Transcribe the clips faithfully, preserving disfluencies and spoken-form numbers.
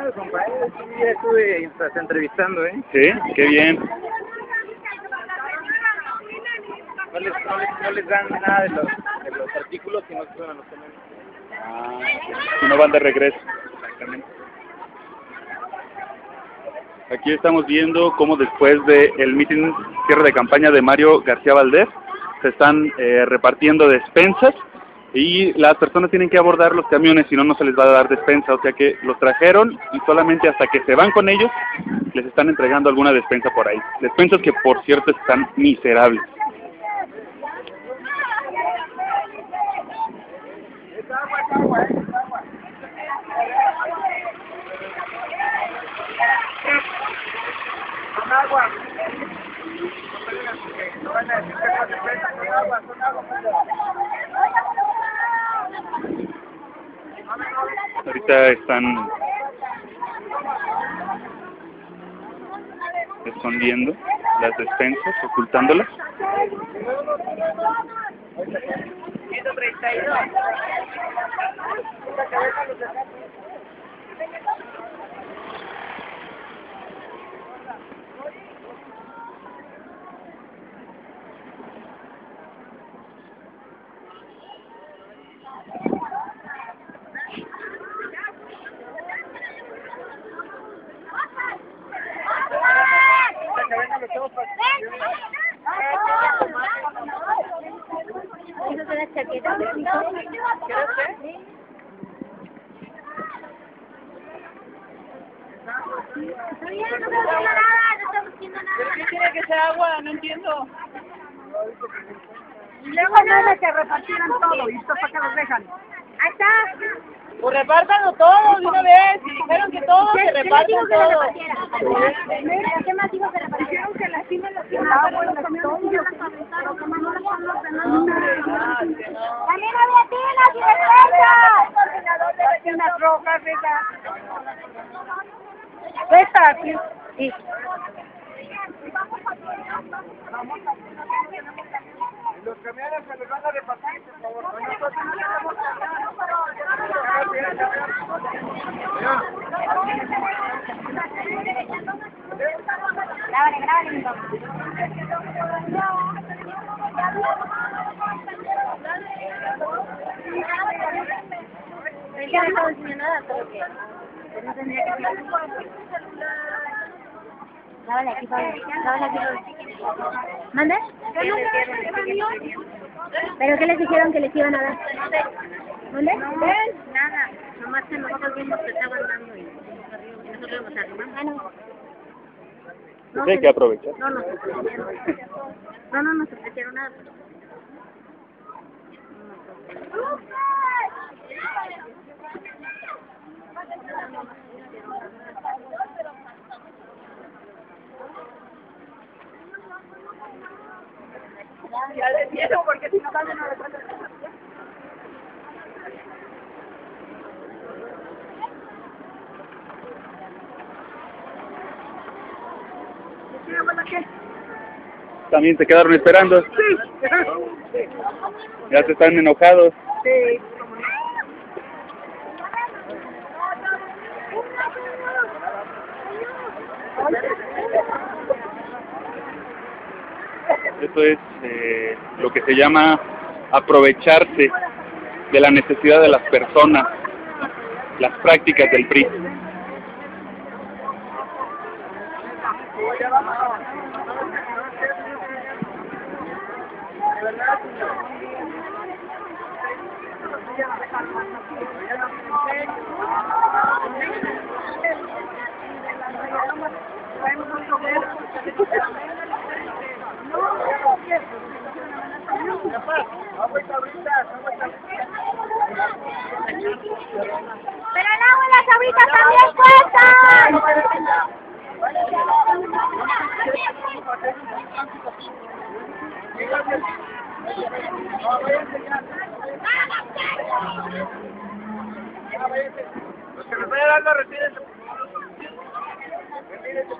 acompañado, compadre. Sí, ya estuve hasta entrevistando, ¿eh? Sí, qué bien. No les, no les, no les dan nada de los, de los artículos, sino que son los camiones. Ah, si no van de regreso. Exactamente. Aquí estamos viendo cómo después del meeting cierre de campaña de Mario García Valdés se están eh, repartiendo despensas y las personas tienen que abordar los camiones, si no, no se les va a dar despensa. O sea que los trajeron y solamente hasta que se van con ellos les están entregando alguna despensa por ahí. Despensas que, por cierto, están miserables. Es agua, es agua, es agua. Son agua. No van a decir que no se presta, son agua, son agua. Ahorita están escondiendo las despensas, ocultándolas. ciento treinta y dos. ¿Eso de la chaqueta? Está bien, no se haciendo nada, no estamos haciendo nada. ¿Qué quiere que sea agua? No entiendo. Y luego nada, que repartieran todo, ¿y esto para qué los dejan? Ahí está. Pues repártanlo todo de una vez. Y dijeron que todo se repartan todo. ¿Qué más dijo que repartieran? Dijeron que la cima los que más los camiones y las fabricaron, como no las son los demás. También había tinas y despensas. Unas rojas, esas. Esta aquí. Sí. Los camiones se los van a repartir, por favor. Nosotros no tenemos Grábale, grábale, mi papá. Es que no estaba enseñando nada, pero que no tendría que ser. Grábale aquí, Pablo. Grábale aquí, Pablo. ¿Mande? ¿Pero qué les dijeron que les iban a dar? ¿Dónde? Nada. Nomás que nosotros vimos que estaban dando y nosotros íbamos a arrimar. Ah, no. Pues hay que aprovechar. No nos ofrecieron. No, no nos ofrecieron nada. Ya les dieron porque si no también no les pasa. También se quedaron esperando. Sí. Ya se están enojados. Sí. Esto es eh, lo que se llama aprovecharse de la necesidad de las personas, las prácticas del P R I. Pero el agua y las abritas también cuestan. Los que nos vayan dando, retírense. Retírense.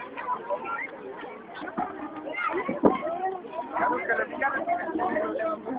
Vamos, que les digan.